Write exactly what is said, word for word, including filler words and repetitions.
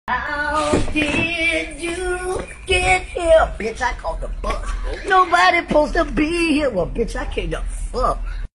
How did you get here? Bitch, I called the bus. Nobody supposed to be here. Well, bitch, I came to fuck.